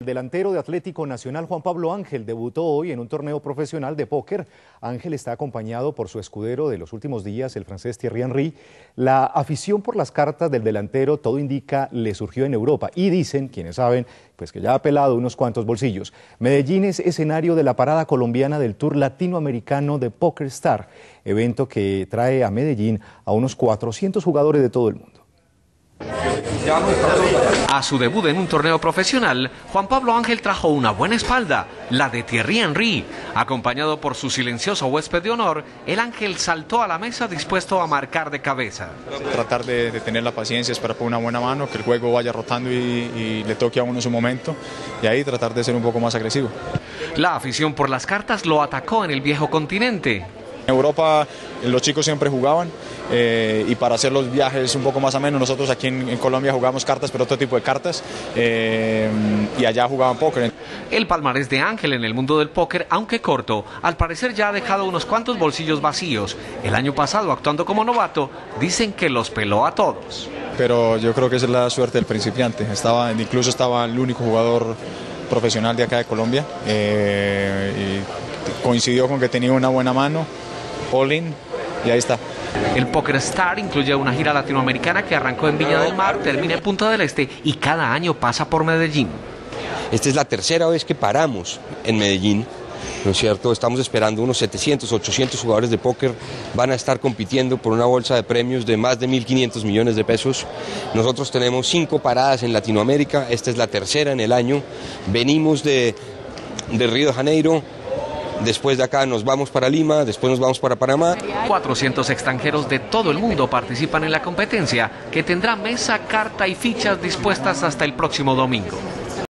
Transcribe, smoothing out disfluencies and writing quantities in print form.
El delantero de Atlético Nacional, Juan Pablo Ángel, debutó hoy en un torneo profesional de póker. Ángel está acompañado por su escudero de los últimos días, el francés Thierry Henry. La afición por las cartas del delantero, todo indica, le surgió en Europa. Y dicen, quienes saben, pues que ya ha pelado unos cuantos bolsillos. Medellín es escenario de la parada colombiana del Tour Latinoamericano de Poker Star, evento que trae a Medellín a unos 400 jugadores de todo el mundo. A su debut en un torneo profesional, Juan Pablo Ángel trajo una buena espalda, la de Thierry Henry. Acompañado por su silencioso huésped de honor, el Ángel saltó a la mesa dispuesto a marcar de cabeza. Tratar de tener la paciencia, esperar por una buena mano, que el juego vaya rotando y le toque a uno su momento, y ahí tratar de ser un poco más agresivo. La afición por las cartas lo atacó en el viejo continente. En Europa los chicos siempre jugaban y para hacer los viajes un poco más amenos, nosotros aquí en Colombia jugamos cartas, pero otro tipo de cartas, y allá jugaban póker. El palmarés de Ángel en el mundo del póker, aunque corto, al parecer ya ha dejado unos cuantos bolsillos vacíos. El año pasado, actuando como novato, dicen que los peló a todos. Pero yo creo que esa es la suerte del principiante. Incluso estaba el único jugador profesional de acá de Colombia, y coincidió con que tenía una buena mano, all in, y ahí está. El Poker Star incluye una gira latinoamericana que arrancó en Viña del Mar, termina en Punta del Este y cada año pasa por Medellín. Esta es la tercera vez que paramos en Medellín, ¿no es cierto? Estamos esperando unos 700, 800 jugadores de póker, van a estar compitiendo por una bolsa de premios de más de 1.500 millones de pesos. Nosotros tenemos 5 paradas en Latinoamérica, esta es la tercera en el año. Venimos de Río de Janeiro. Después de acá nos vamos para Lima, después nos vamos para Panamá. 400 extranjeros de todo el mundo participan en la competencia, que tendrá mesa, carta y fichas dispuestas hasta el próximo domingo.